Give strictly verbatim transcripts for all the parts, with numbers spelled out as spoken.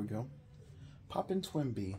we go. Poppin' Twinbee.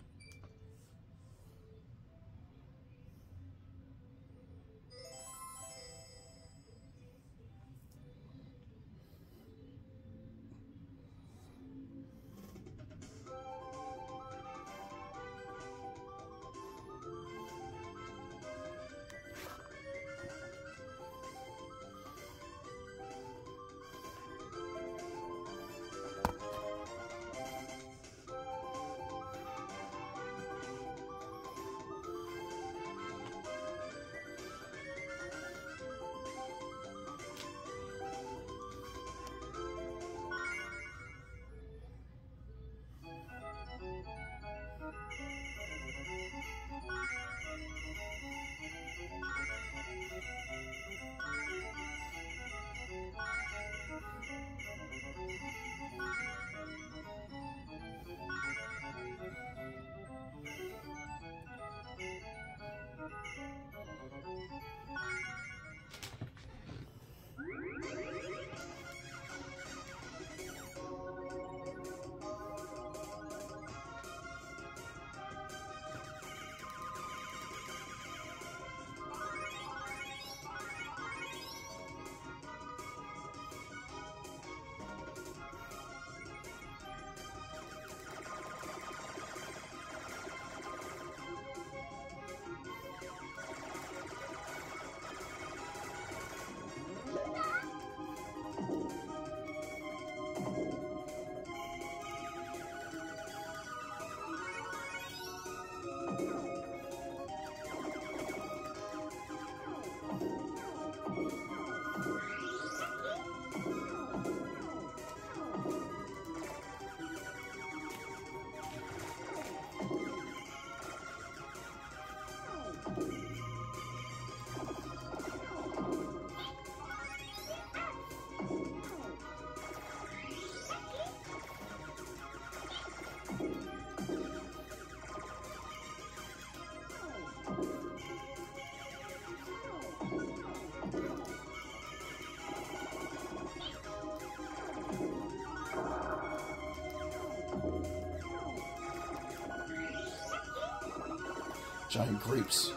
Giant grapes.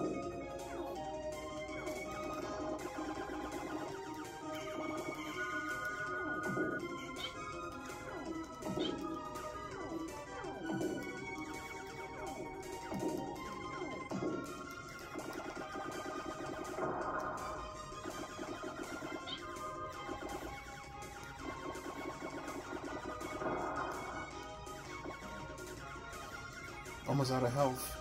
Almost out of health.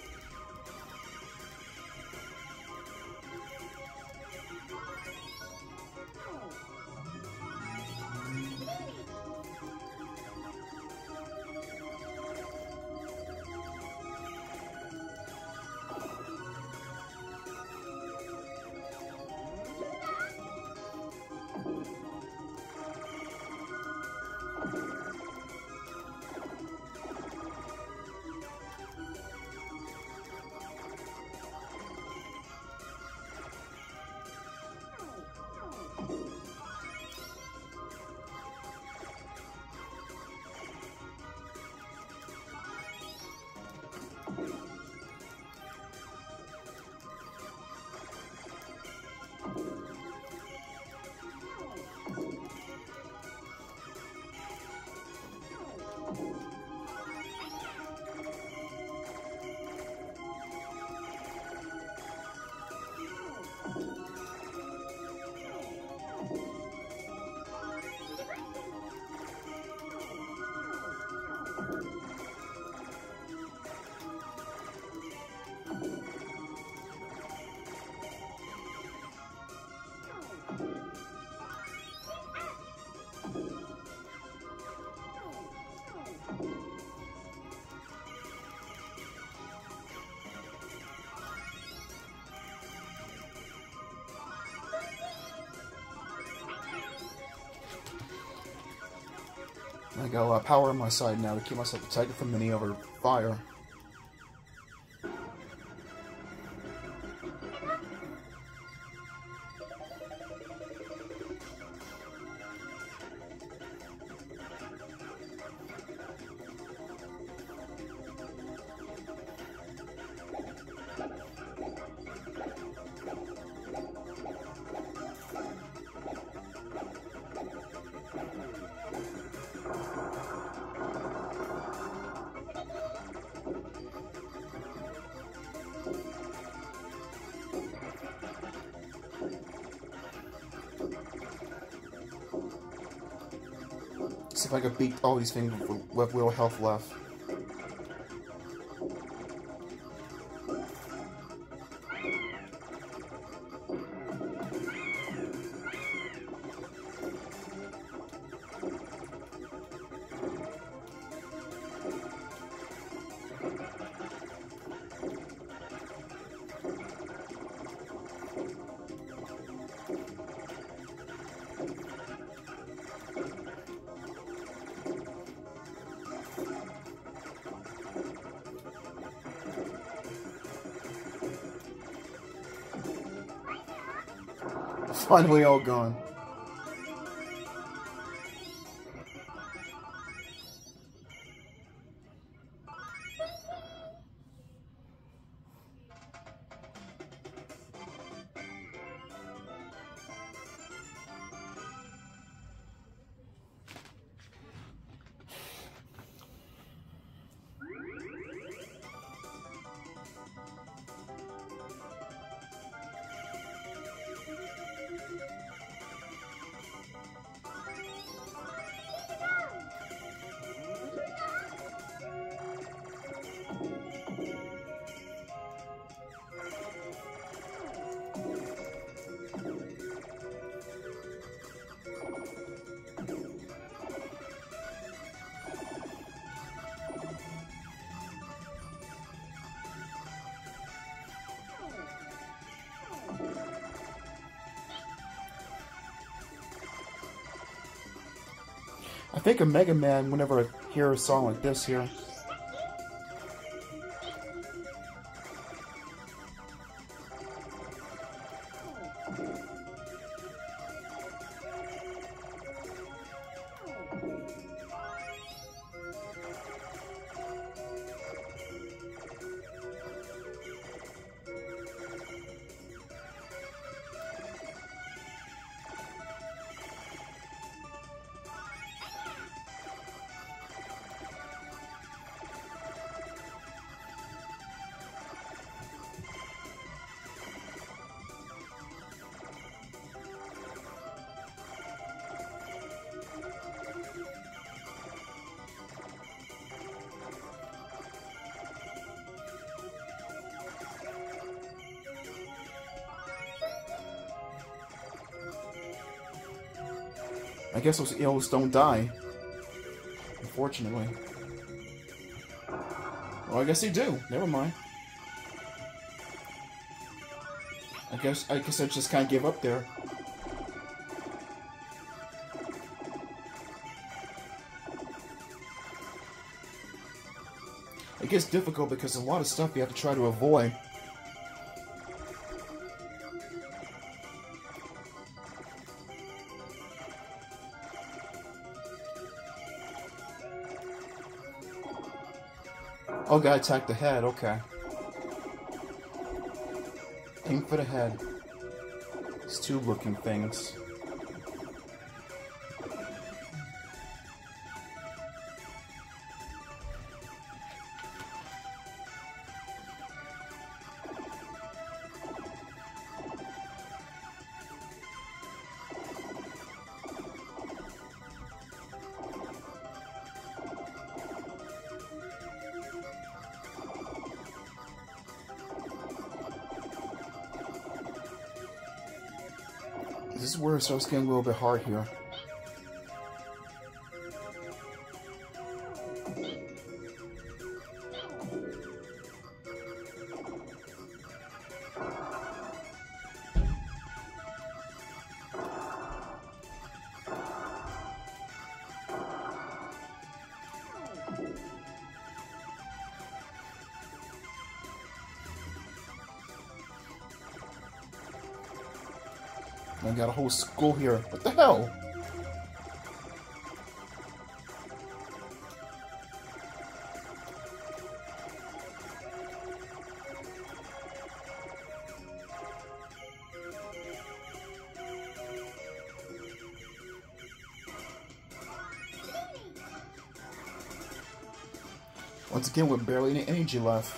I got a lot of power on my side now to keep myself protected from any other fire. See if I can beat all these things with, with little health left. Finally all gone. I think a Mega Man, whenever I hear a song like this here. I guess those eels don't die. Unfortunately. Well, I guess they do. Never mind. I guess I guess I just kind of give up there. It gets difficult because there's a lot of stuff you have to try to avoid. Oh, gotta attack the head, okay. Aim for the head. These tube looking things. This is where it starts getting a little bit hard here. I got a whole school here. What the hell? Once again, with barely any energy left.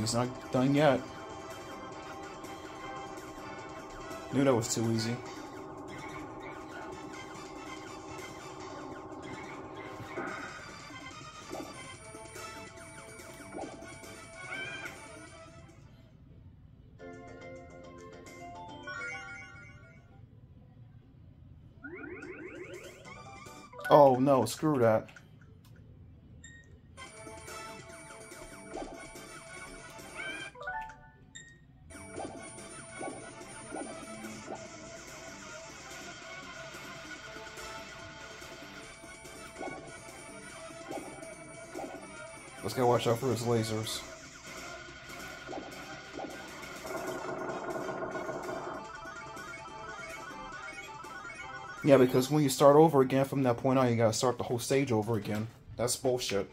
He's not done yet. Knew that was too easy. Oh no, screw that. Let's gotta watch out for his lasers. Yeah, because when you start over again from that point on, you gotta start the whole stage over again. That's bullshit.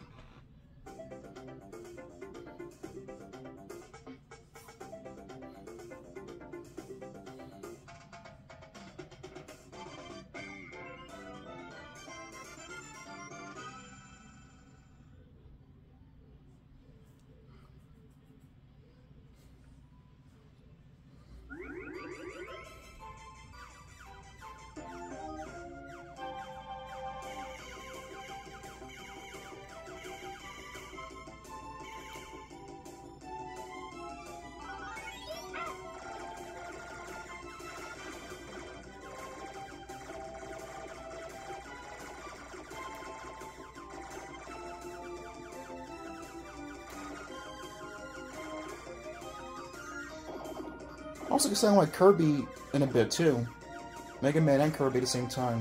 Also, could sound like Kirby in a bit too. Mega Man and Kirby at the same time.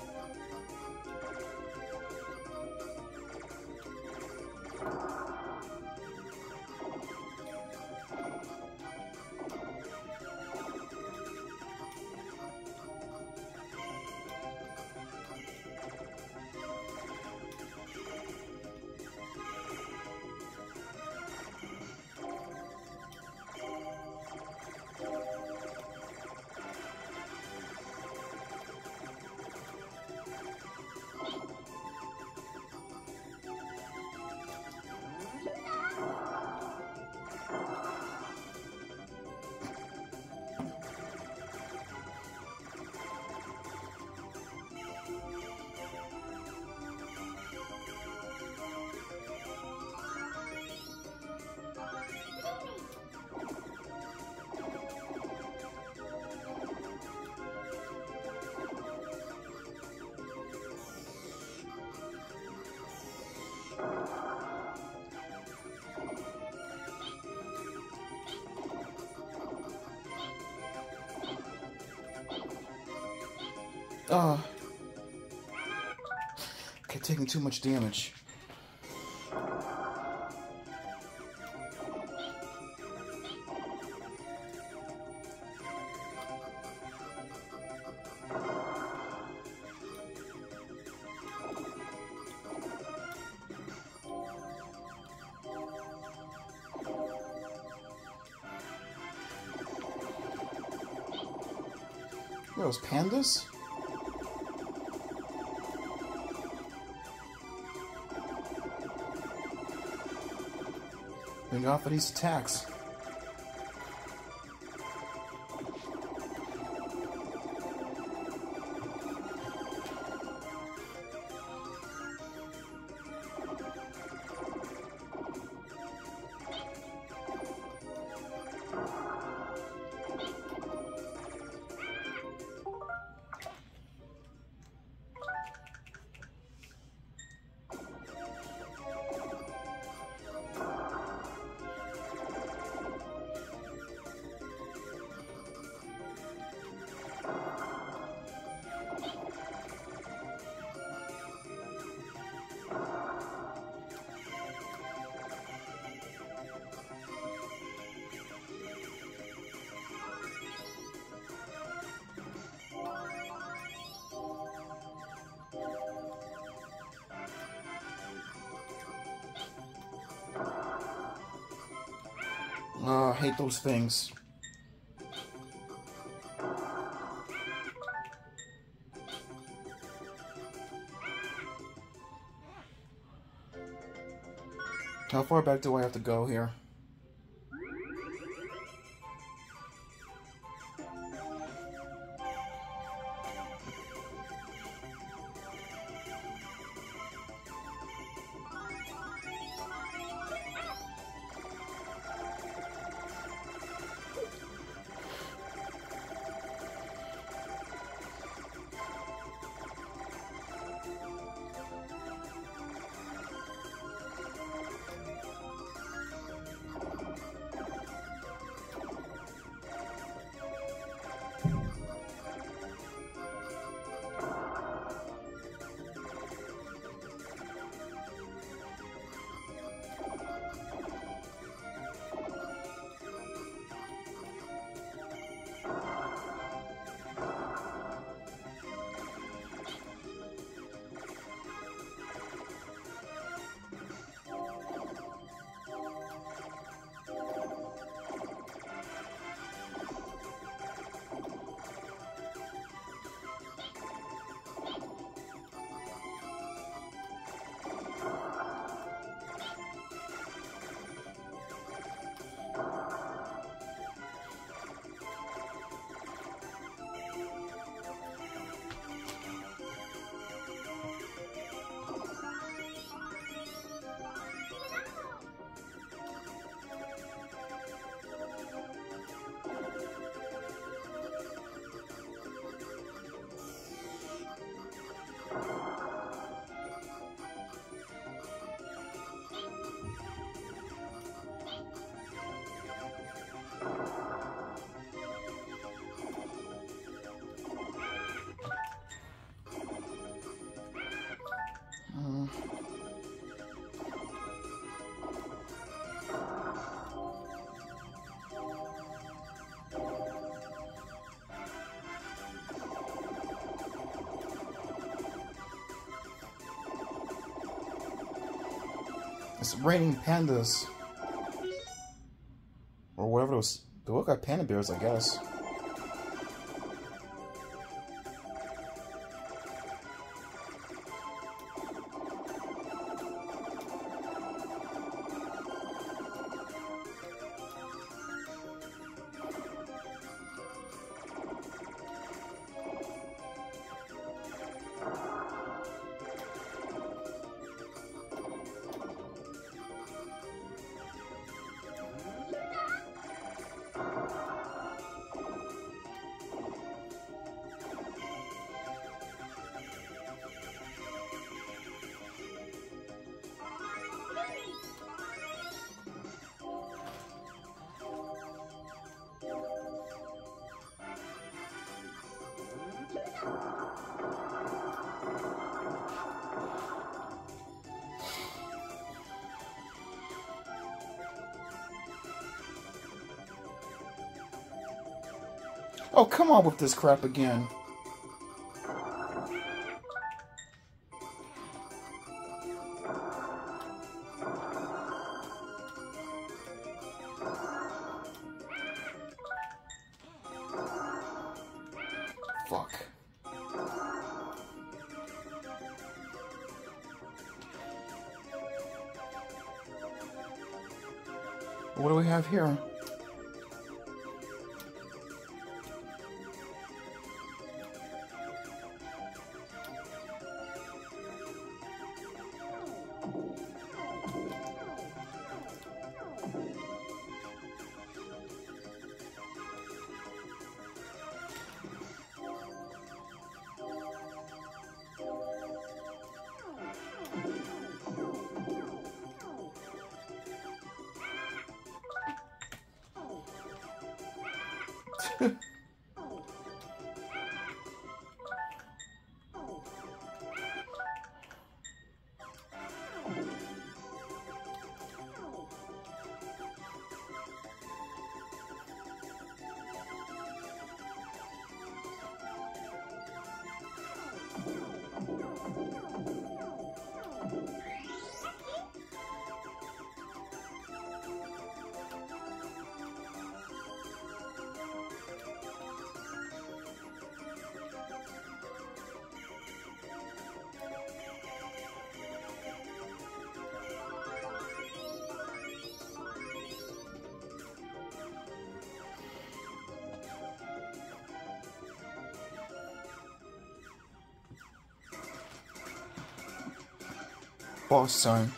Ah. Okay, taking too much damage. What are those, pandas? Bring off of these attacks. Oh, I hate those things. How far back do I have to go here? It's raining pandas. Or whatever those... They look like panda bears, I guess. Oh, come on with this crap again. Fuck. What do we have here? Boss time.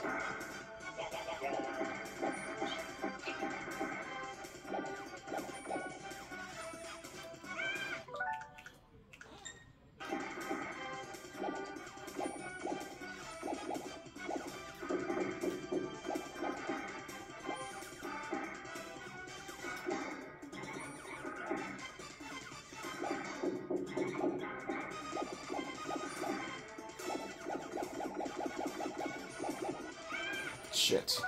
Shit.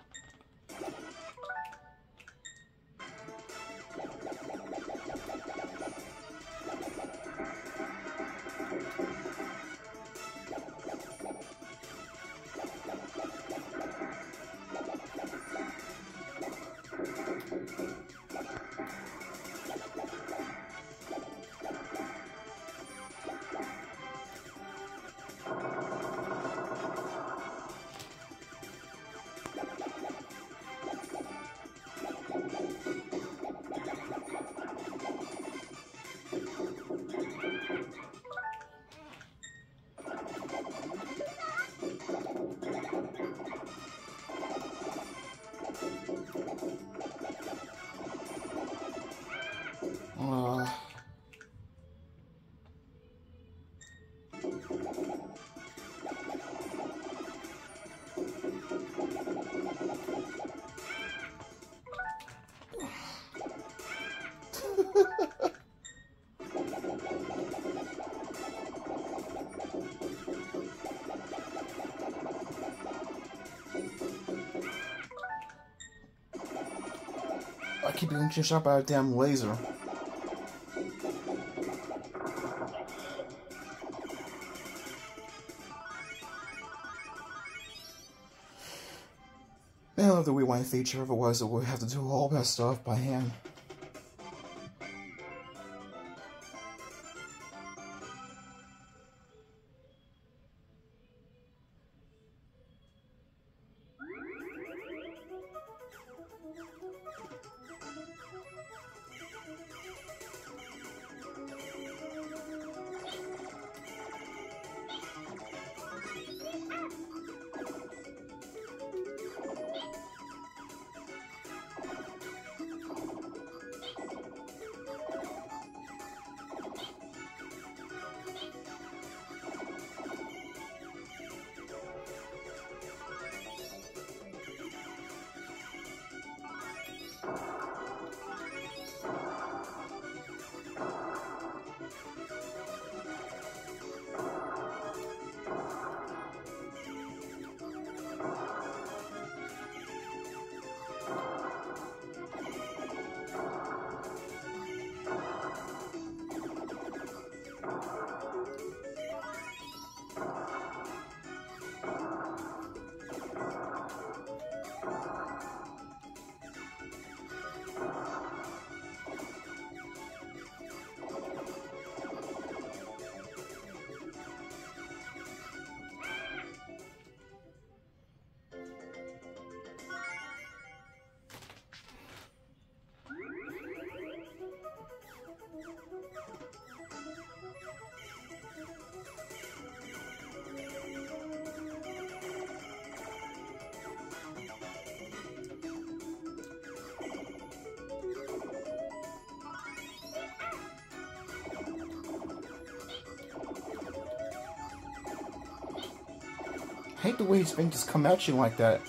Uh... I keep getting shot by a damn laser. love the rewind feature, otherwise we'll have to do all that stuff by hand. I hate the way his fingers come at you like that.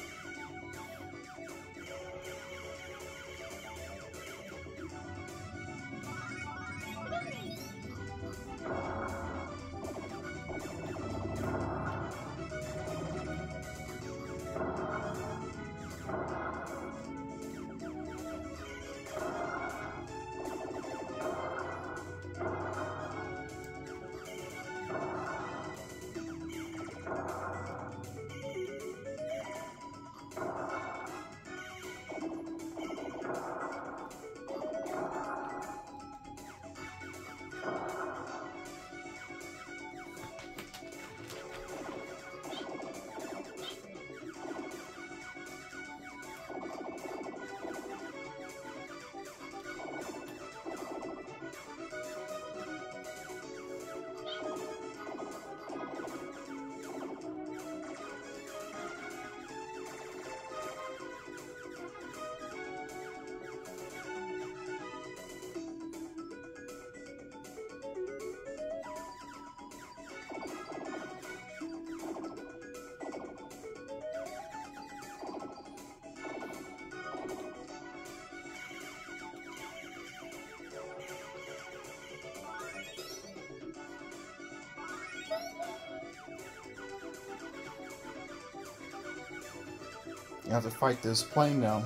You have to fight this plane now.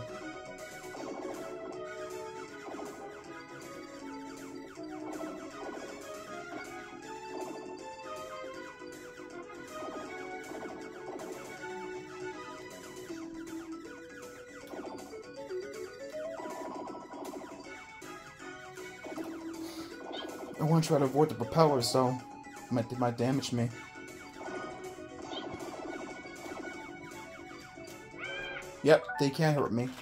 I want to try to avoid the propellers, so might, they might damage me. Yep, they can't hurt me.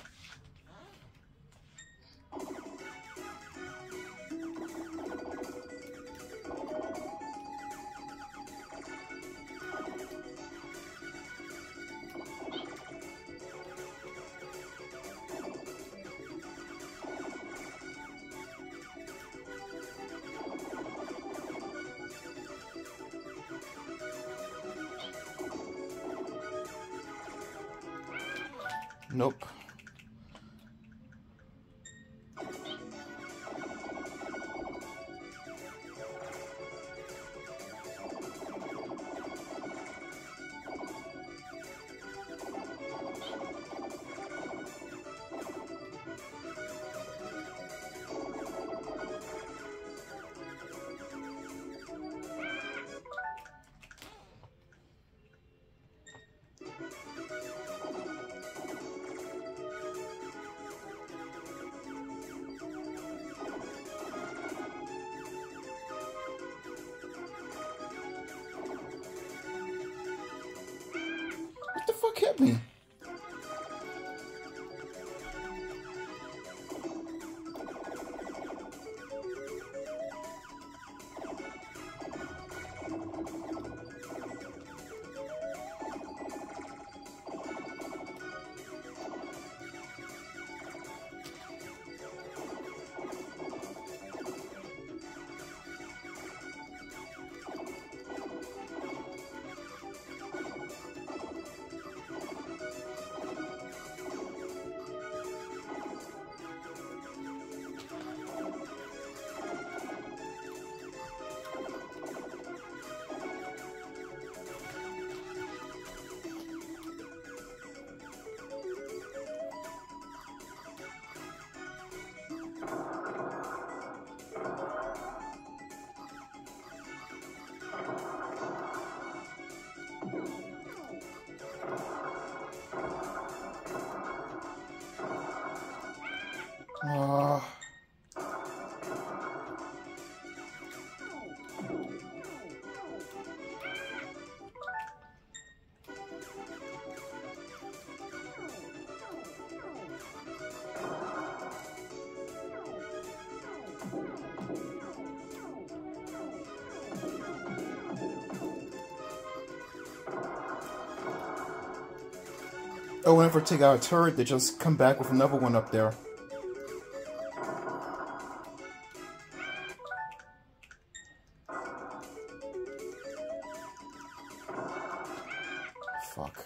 Nope. hit me? Uh... Oh, whenever I take out a turret, they just come back with another one up there. Fuck.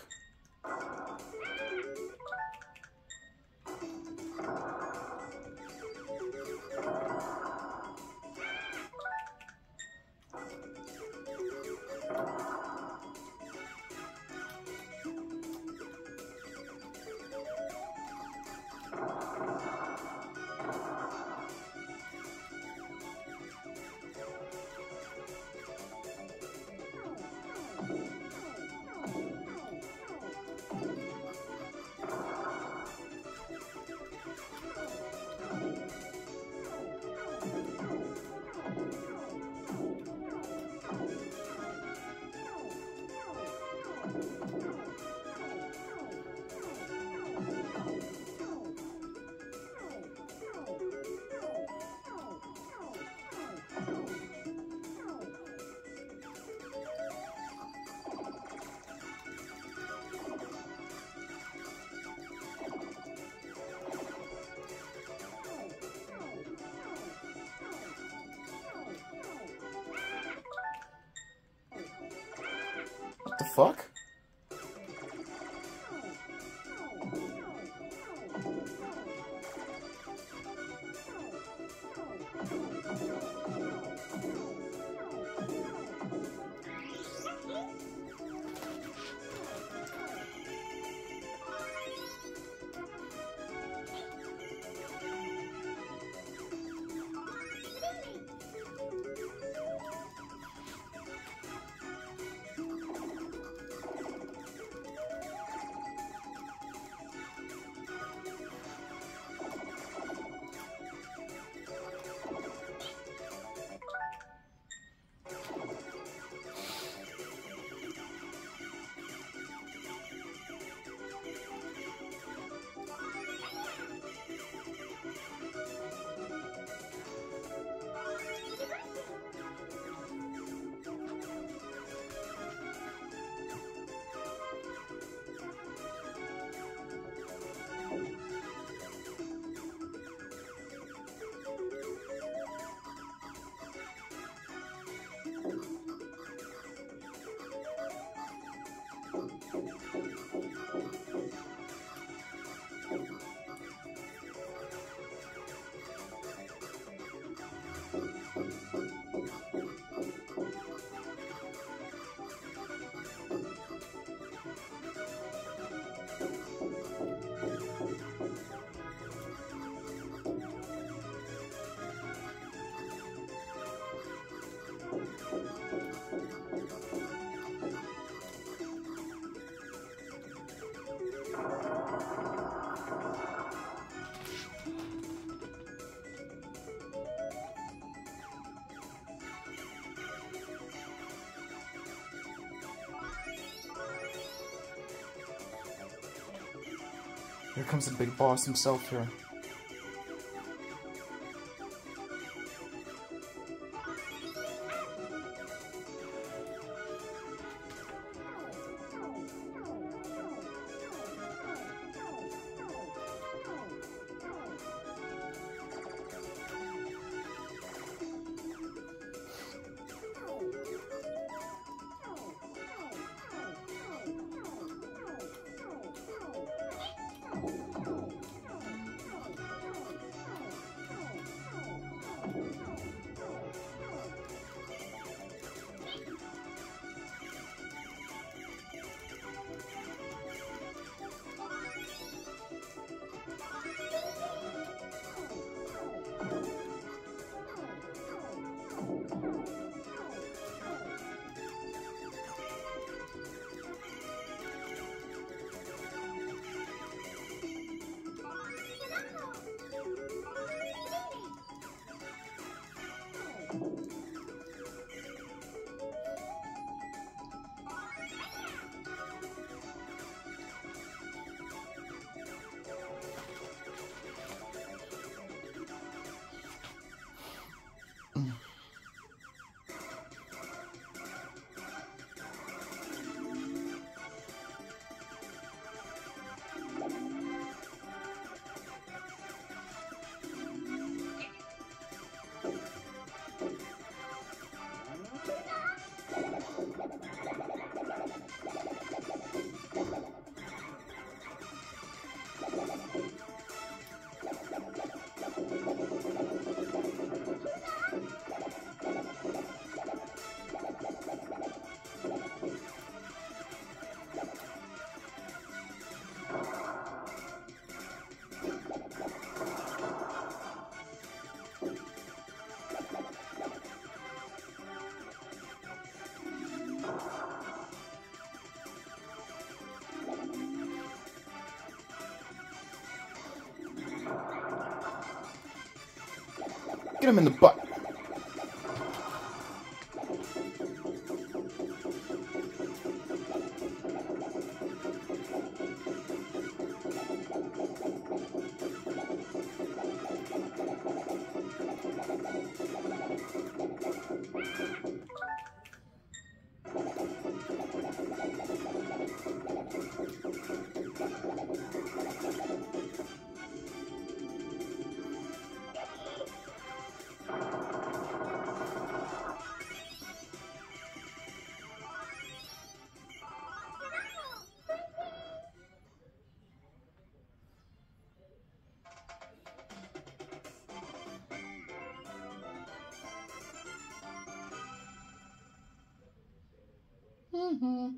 What the fuck? Here comes the big boss himself here. Get him in the butt. Mm-hmm.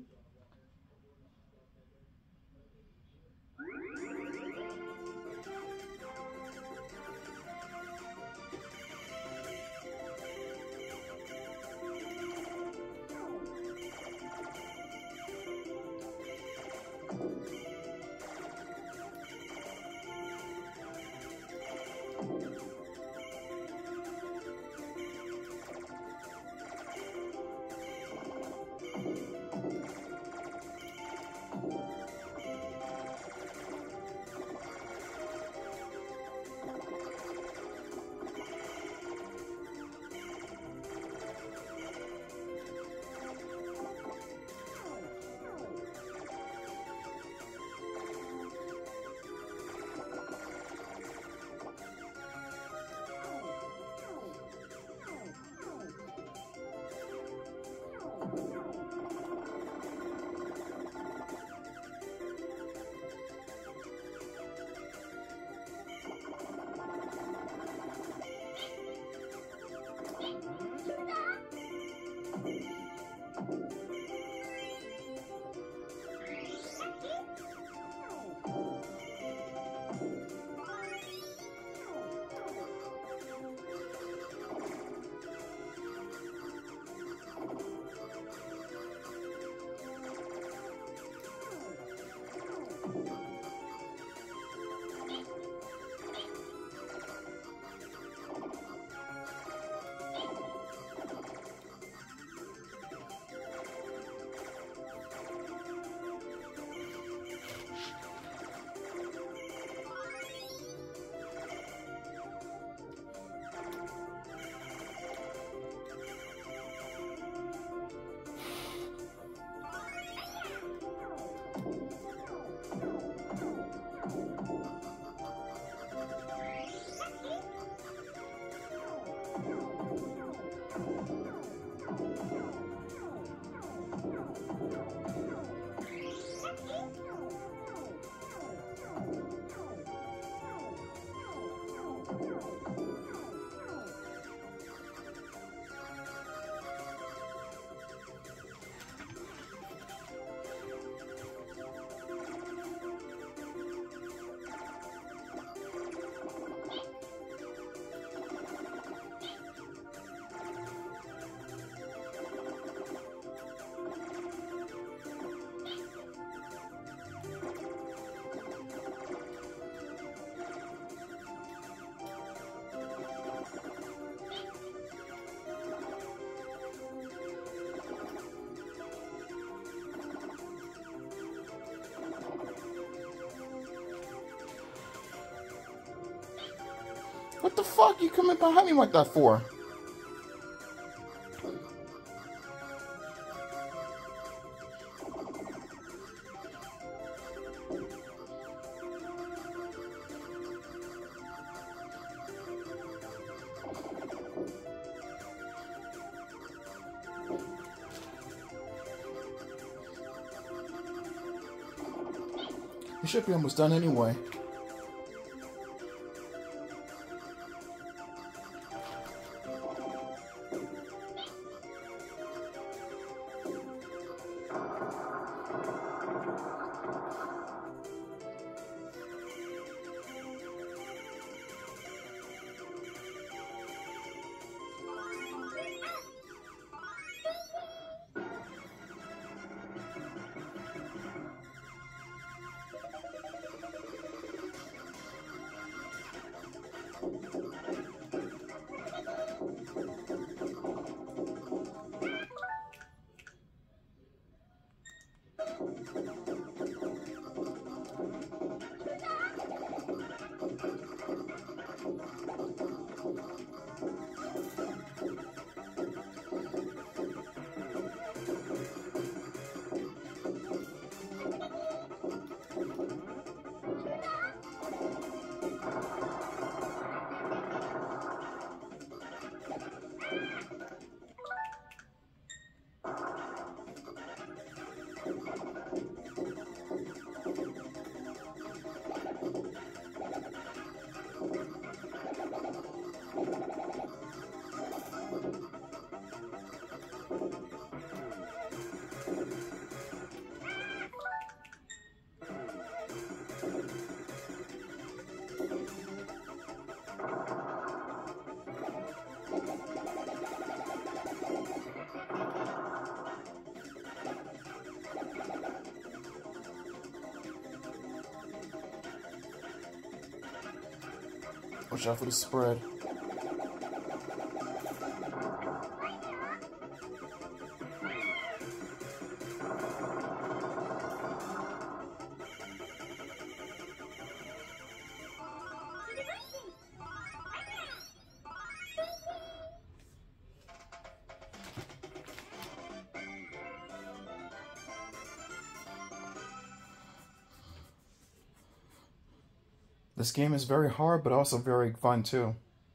What the fuck you coming behind me like that for? You should be almost done anyway. Watch out for the spread. This game is very hard, but also very fun too.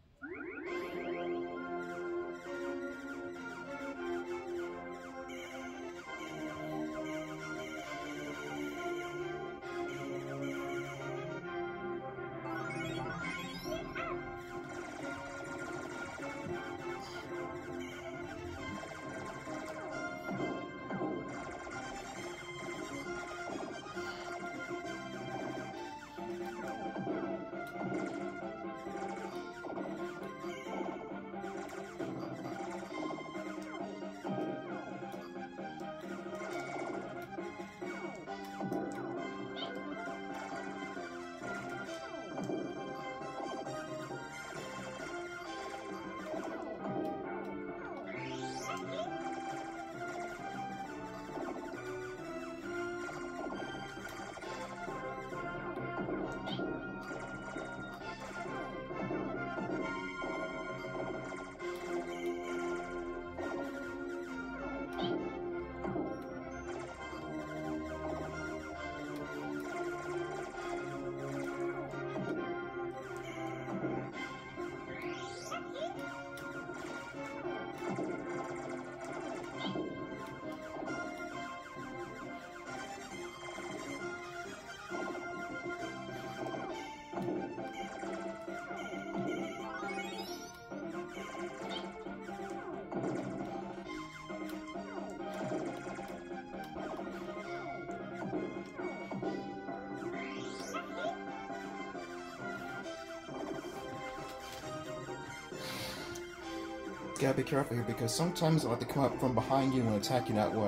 Gotta be careful here because sometimes they like to come up from behind you and attack you that way.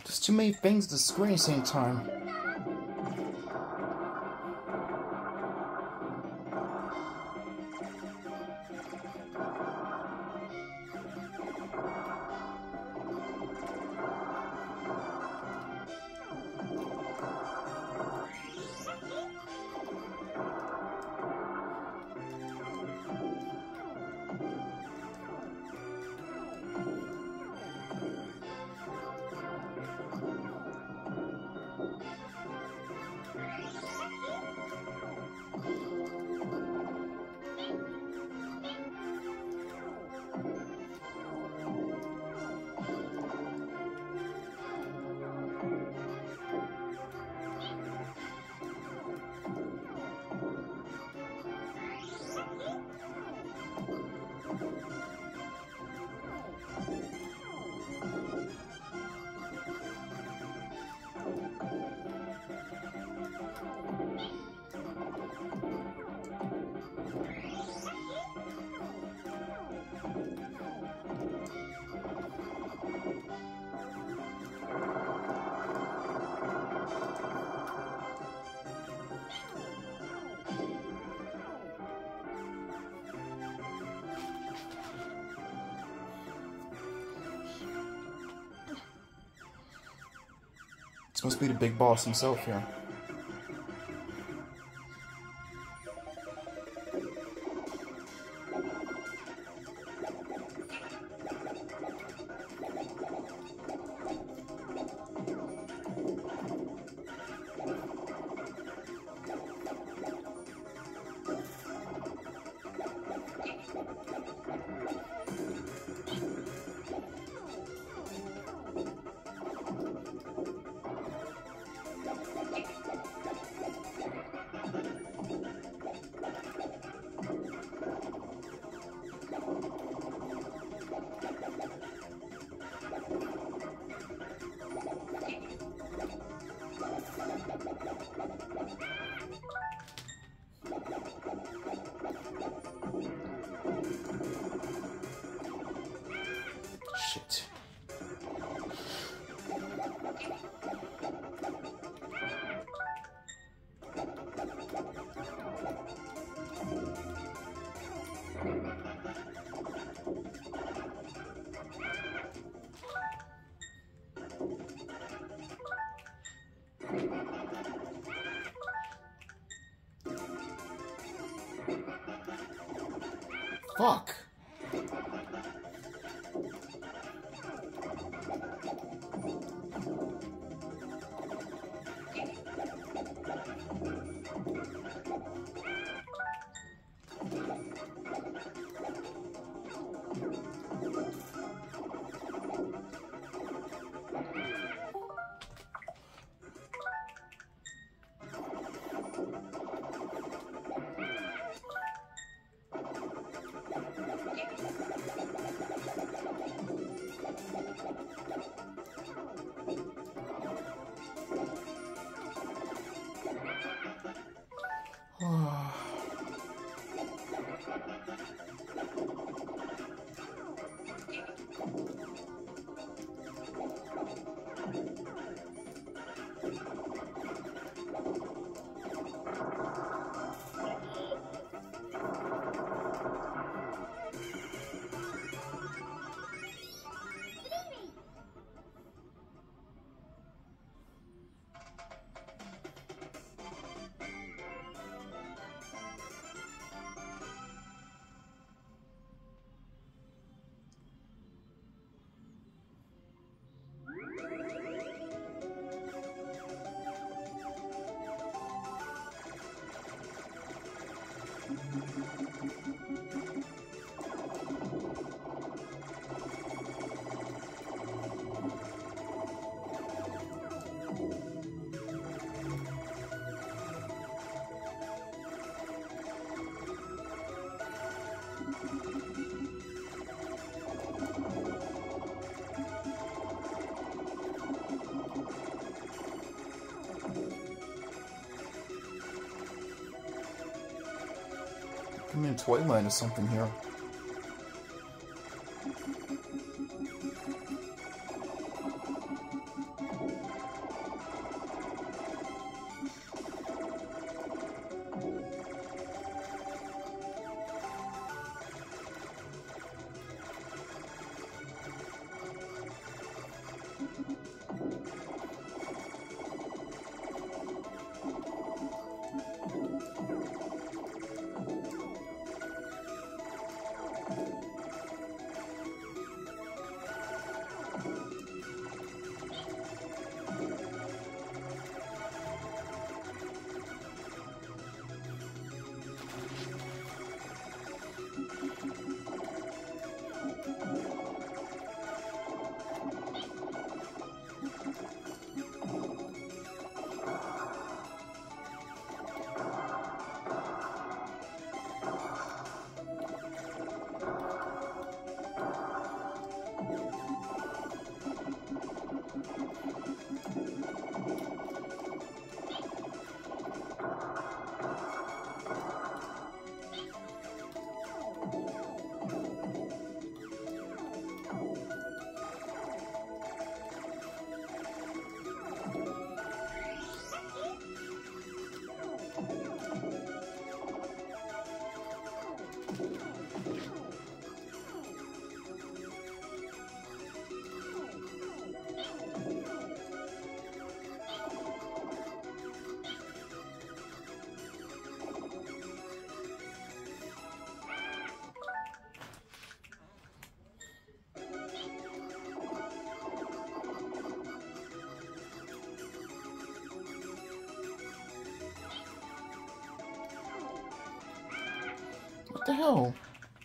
There's too many things to screen at the same time. This must be the big boss himself here. Shit. Fuck. I'm in Twilight or something here. What the hell?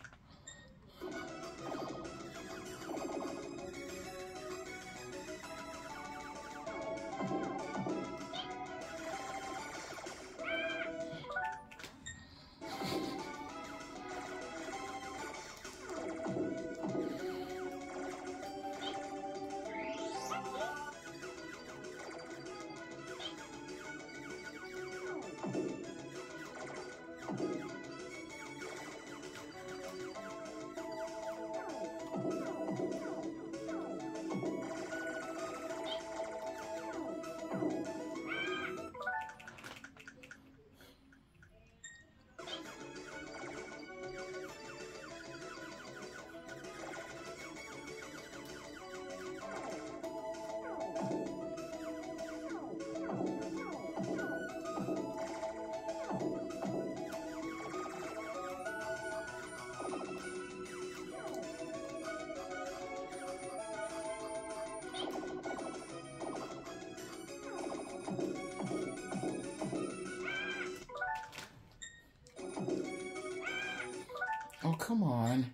Oh, come on.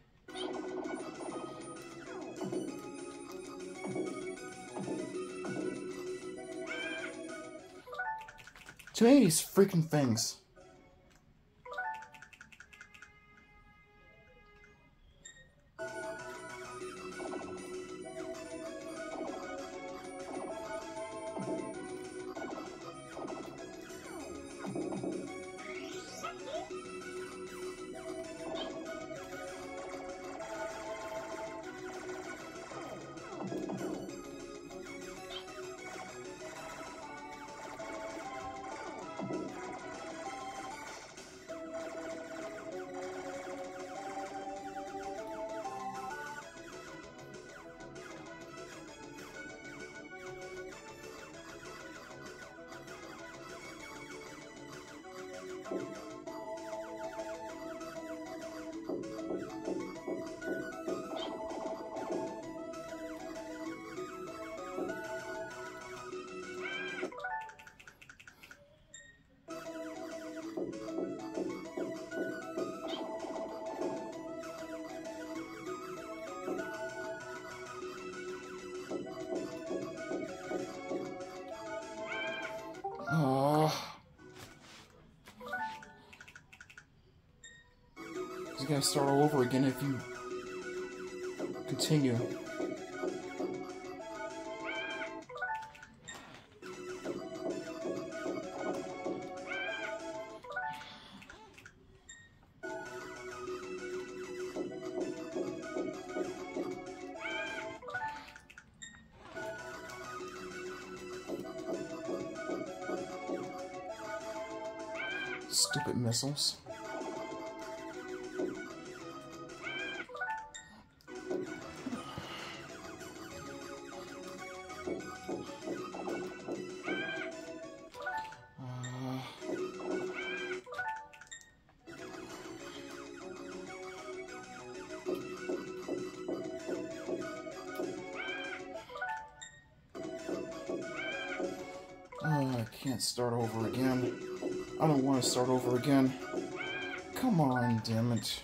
Too many of these freaking things. Oh. You gotta start all over again if you continue. Stupid missiles. Oh, I can't start over again. I don't want to start over again. Come on, damn it.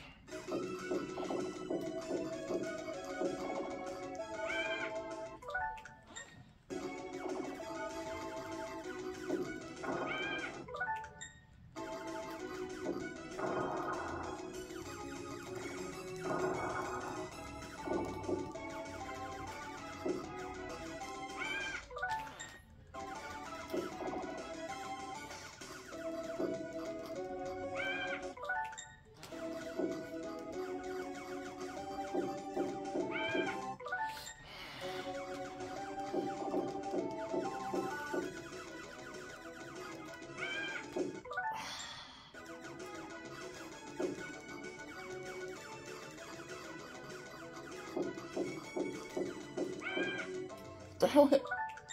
The hell hit?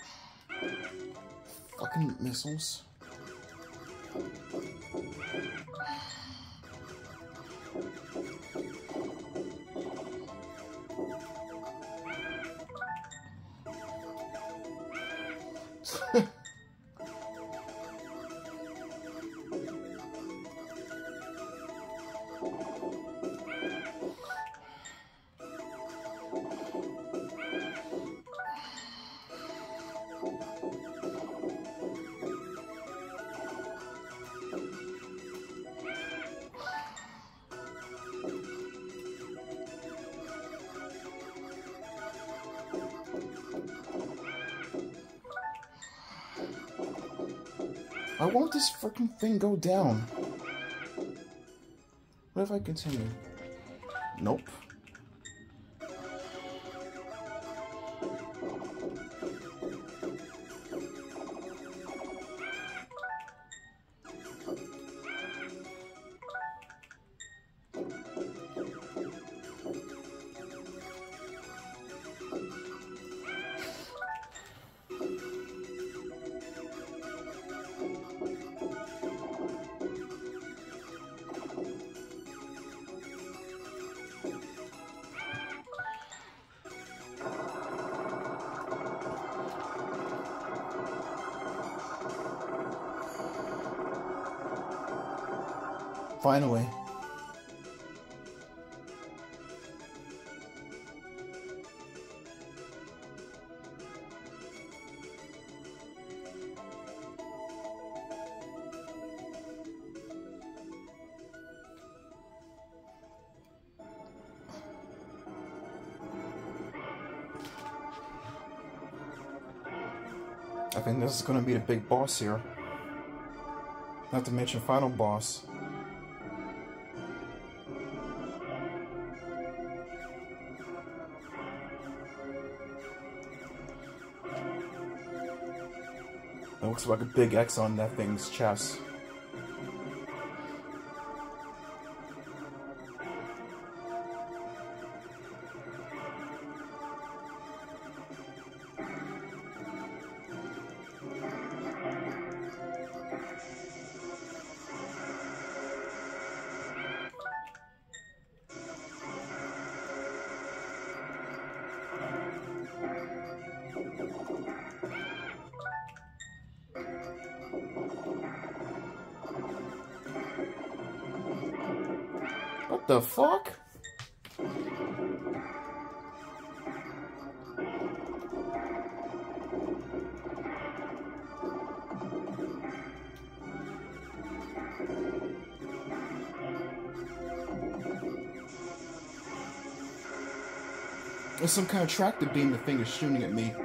Fucking missiles. I want this freaking thing go down. What if I continue? Nope. Finally. I think this is going to be the big boss here. Not to mention final boss. It looks like a big X on that thing's chest. What the fuck? There's some kind of tractor beam the thing is shooting at me.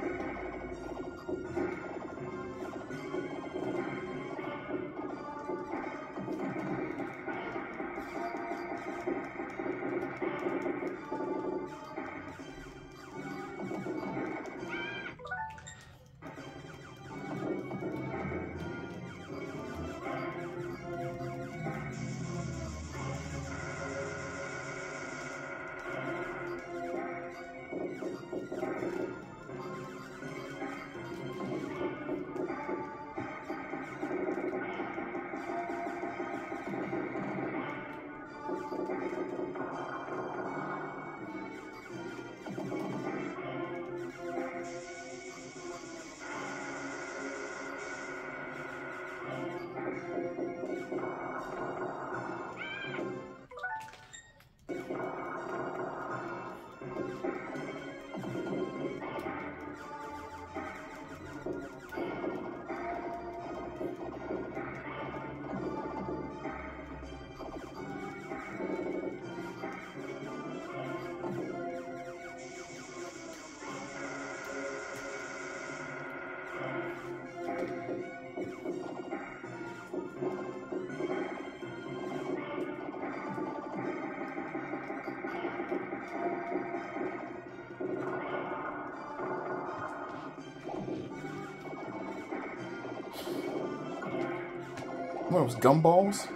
What are those, gumballs?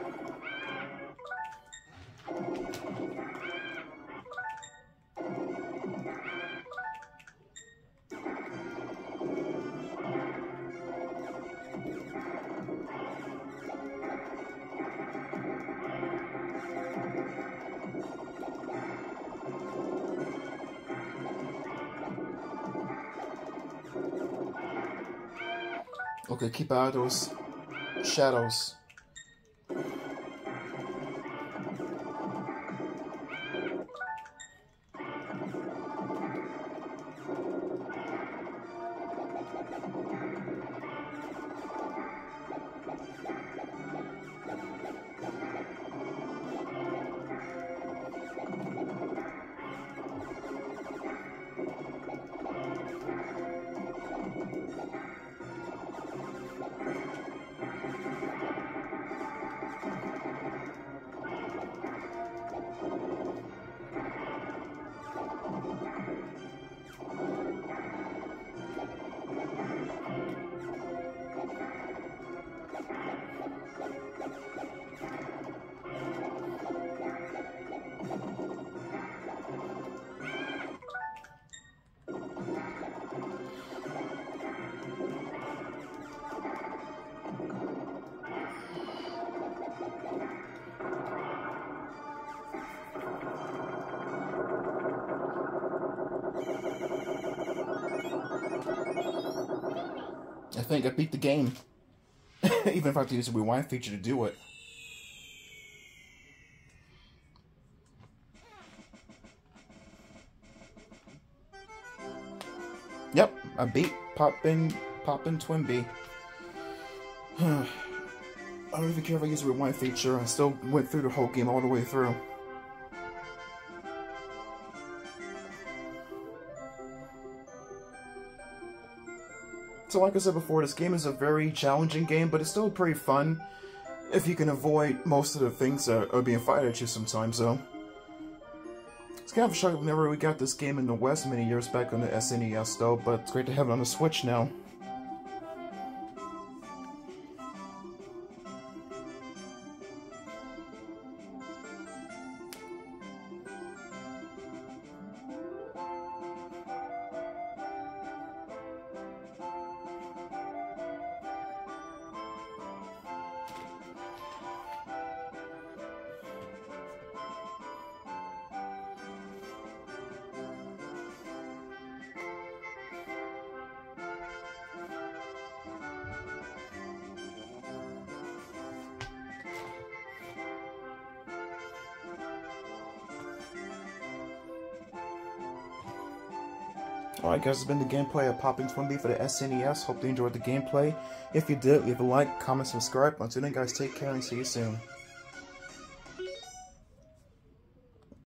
Okay, keep out of those shadows. I think I beat the game. Even if I have to use the rewind feature to do it. Yep, I beat Poppin' Poppin' Twinbee. I don't even care if I use the rewind feature. I still went through the whole game all the way through. So like I said before, this game is a very challenging game, but it's still pretty fun if you can avoid most of the things that are being fired at you sometimes, though. It's kind of a shock we never really got this game in the West many years back on the S N E S, though, but it's great to have it on the Switch now. Alright guys, this has been the gameplay of Poppin' Twinbee for the S N E S. Hope you enjoyed the gameplay. If you did, leave a like, comment, subscribe. Until then guys, take care and see you soon.